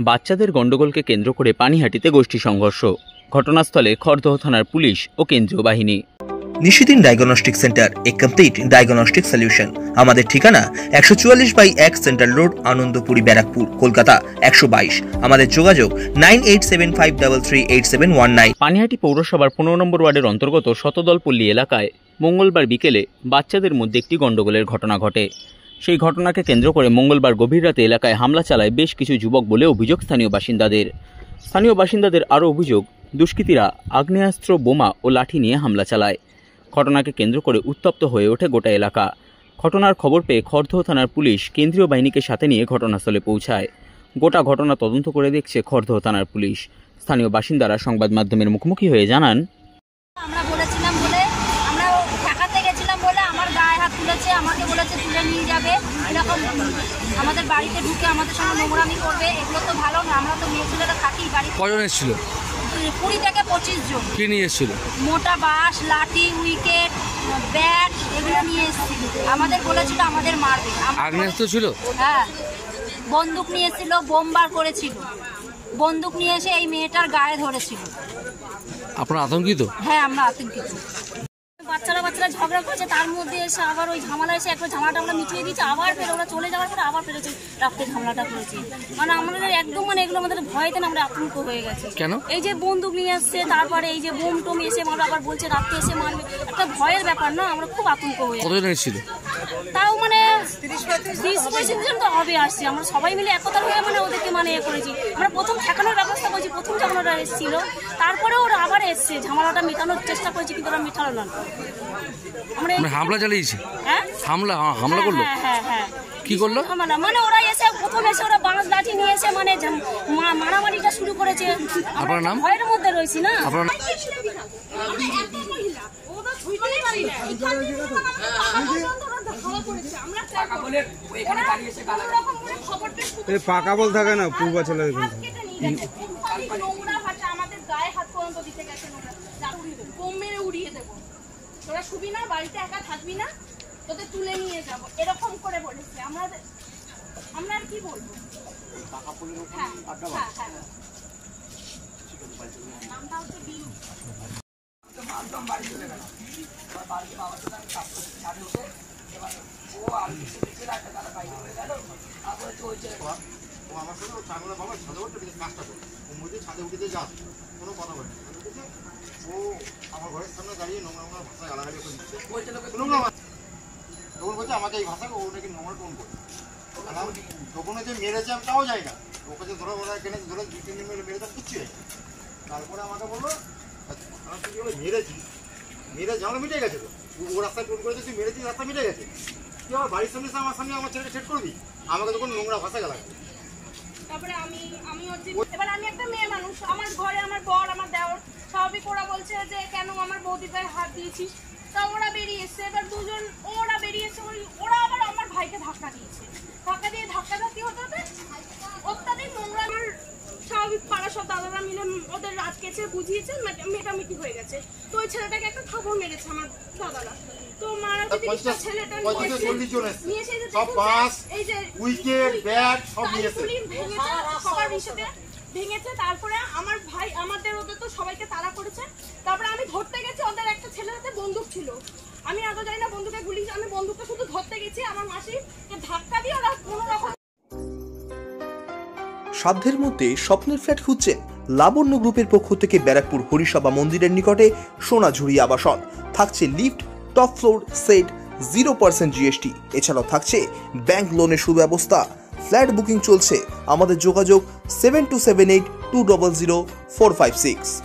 বাচ্চাদের গন্ডগোলকে কেন্দ্র করে পানিহাটিতে গোষ্ঠী সংঘর্ষ। ঘটনাস্থলে খড়দহ থানার পুলিশ ও কেন্দ্রীয় বাহিনী। Nishidin diagnostic centre, a complete diagnostic solution. আমাদের ঠিকানা 144/1 সেন্ট্রাল রোড, আনন্দপুরি, ব্যারাকপুর, কলকাতা 122। আমাদের যোগাযোগ 9875338719। পানিহাটি পৌরসভার 15 নম্বর ওয়ার্ডের অন্তর্গত শতদলপল্লী এলাকায় মঙ্গলবার বিকেলে বাচ্চাদের মধ্যে একটি গন্ডগোলের ঘটনা ঘটে। সেই ঘটনাকে কেন্দ্র করে মঙ্গলবার গভীর রাতে এলাকায় হামলা চালায় বেশ কিছু যুবক বলে অভিযোগ স্থানীয় বাসিন্দাদের। আরও অভিযোগ, দুষ্কৃতীরা আগ্নেয়াস্ত্র, বোমা ও লাঠি নিয়ে হামলা চালায়। ঘটনাকে কেন্দ্র করে উত্তপ্ত হয়ে ওঠে গোটা এলাকা। ঘটনার খবর পেয়ে খড়দহ থানার পুলিশ কেন্দ্রীয় বাহিনীকে সাথে নিয়ে ঘটনাস্থলে পৌঁছায়। গোটা ঘটনা তদন্ত করে দেখছে খড়দহ থানার পুলিশ। স্থানীয় বাসিন্দারা সংবাদ মাধ্যমের মুখোমুখি হয়ে জানান, আমরা বলেছিলাম বলে, আমরা ঠেকাতে গেছিলাম বলে আমার গায়ে হাত তুলেছে, আমাকে বলেছে তুলে নিয়ে যাবে, এরকম আমাদের বাড়িতে ঢুকে আমাদের সঙ্গে নোংরামি করবে। এগুলো তো ভালো না। আমরা তো মেয়ে ছেলেরা থাকি বাড়িতে। কজন এসেছিল? 20 থেকে 25 জন। কি নিয়ে এসেছিল? মোটা বাঁশ, লাঠি, উইকেট, ব্যাট, এগুলো নিয়ে এসেছিল। আমাদের বলেছিল আমাদের মারবে। আগ্নেয়াস্ত্র ছিল? হ্যাঁ, বন্দুক নিয়ে এসেছিল, বোম বার করেছিল। বন্দুক নিয়ে এসে এই মেয়েটার গায়ে ধরেছিল। আপনারা আতঙ্কিত? হ্যাঁ, আমরা আতঙ্কিত। বাচ্চারা ঝগড়া করছে, তার মধ্যে এসে আবার ওই ঝামেলা এসে একবার ঝামেলাটা আমরা মিটিয়ে দিয়েছি। আবার ফের ওরা চলে যাওয়ার পরে আবার ফেরেছে রাত্রে ঝামেলাটা করেছি। মানে আমাদের একদম এগুলো আমাদের ভয়তে না আমরা আতঙ্ক হয়ে গেছে। কেন? এই যে বন্দুক নিয়ে আসছে, তারপরে এই যে বোম টোম এসে মারবে, আবার বলছে রাত্রে এসে মারবে। একটা ভয়ের ব্যাপার না, আমরা খুব আতঙ্ক হয়ে। কতজন এসেছিল? তাও মানে 20-25 জন তো হবে আসছে। আমরা সবাই মিলে একতা হয়ে মানে ওদেরকে মানে এ করেছি। আমরা প্রথম ঠেকানোর ব্যবস্থা করেছি, প্রথম যখন ওরা এসেছিল, তারপরে ওরা আবার এসছে, ঝামেলাটা মেটানোর চেষ্টা করেছি, কিন্তু ওরা মেটালো না। আমরা হামলা চালিয়েছি। হ্যাঁ, হামলা করলো। হ্যাঁ। কি করলো? মানে ওরা এসে প্রথম এসে ওরা বাঁশ লাঠি নিয়ে এসে মানে মারামারিটা শুরু করেছে। আপনার নাম? ভয়ের মধ্যে রয়েছি না। আপনার নাম? পাকা বল থাকে না, পূর্বাচলে আমাদের গায়ে হাত পর্যন্ত দিতে গেছে। বোম মেরে উড়িয়ে দেবো, তোরা শুবি না, বাড়িতে একা থাকবি না, তোদের তুলে নিয়ে যাবো, এরকম করে বলেছে। আমরা আর কি বলবো? হ্যাঁ। নামটা হচ্ছে বিলু। ছাদে উঠে যা, কোনো কথা বলে ও আমার ঘরের সামনে দাঁড়িয়ে নোংরা ভাষায় গালাগালি করে দিচ্ছে। তখন বলছে আমাকে এই ভাষা, ও নাকি নোংরা টোন করে। তখন যে মেরেছে আমি তাও যাই না, ওকে যে ধরো ওরা এখানে ধরো 2-3 দিন মেরে তার কিচ্ছু হয়। তারপরে আমাকে বললো তুই বলে মেরে ঝামেলা মিটে গেছে, তো ও রাস্তায় টোন করেছে, তুই মেরেছিস, রাস্তা মিটে গেছে, তুই আমার বাড়ির সামনে আমার সামনে আমার ছেলেকে সেট করবি, আমাকে তখন নোংরা ভাষা গালাগালি। তারপরে আমি এবার আমি একটা মেয়ে মানুষ, আমার ঘরে আমার বর, আমার দেওর, স্বাভাবিক ওরা বলছে যে কেন আমার বৌদির গায়ে হাত দিয়েছিস। তা ওরা বেরিয়ে এসছে, এবার দুজন ওরা বেরিয়ে এসছে, ওরা আবার আমার ভাইকে ধাক্কা দিয়েছে। ধাক্কাধাক্কি হতে অত্যাধিক নোংরা। আমার স্বাভাবিক পাড়া সব দাদারা মিলে ওদের রাতকে বুঝিয়েছে, মেটামেটি হয়ে গেছে। তো ওই ছেলেটাকে একটা থাপড় মেরেছে আমার দাদারা। তো মারা ছেলেটা ভেঙেছে। তারপরে আমার ভাই ওদের তো সবাইকে তাড়া করেছে। তারপরে আমি ধরতে গেছি, ওদের একটা ছেলের হাতে বন্দুক ছিল। আমি আগে জানি না বন্দুকে গুলি, আমি বন্দুকটা শুধু ধরতে গেছি, আমার মাসিকে ধাক্কা দিয়ে ওরা কোনো রকম। সাধ্যের মধ্যে স্বপ্নের ফ্ল্যাট খুঁজছেন? লাবণ্য গ্রুপের পক্ষ থেকে ব্যারাকপুর হরিসভা মন্দিরের নিকটে সোনাঝুরি আবাসন। থাকছে lift, top floor, set, 0% GST। এছাড়াও থাকছে ব্যাংক লোনের সুব্যবস্থা। ফ্ল্যাট বুকিং চলছে। আমাদের যোগাযোগ 7278200456।